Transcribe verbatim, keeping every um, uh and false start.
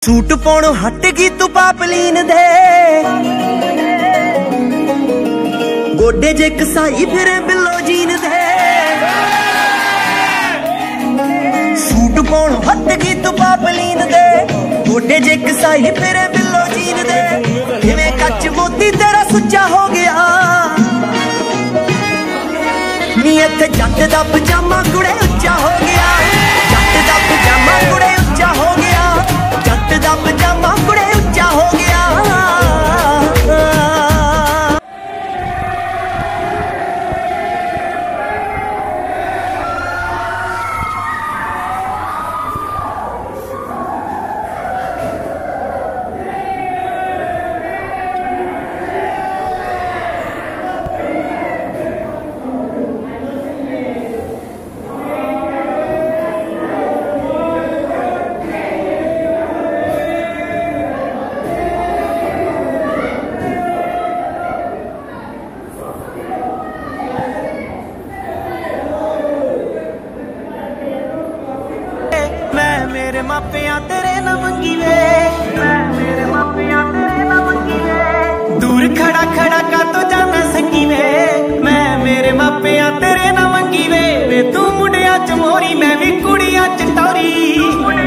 Suit पाउणों हट गई तू पापलीन दे गोडे जे कसाई फिरे बिलो जीन दे। सूट पाउणों हट गई तू पापलीन दे गोडे जे कसाई फिरे बिलो जीन दे। जिवें कच मोती तेरा सुच्चा हो गया नी इत्थे जट दा पजामा कुड़े उच्चा हो गया। जट दा पजामा कुड़े उच्चा हो गया। जट दा पजामा कुड़े उच्चा हो गया। मेरे मापिया तेरे ना मंगी वे मैं मेरे मापिया तेरे ना मंगी वे दूर खड़ा खड़ा का तो जाना संगी वे मैं मेरे मापिया तेरे ना मंगी वे वे तू मुंडिया च मोरी मैं भी कुड़िया च टोरी।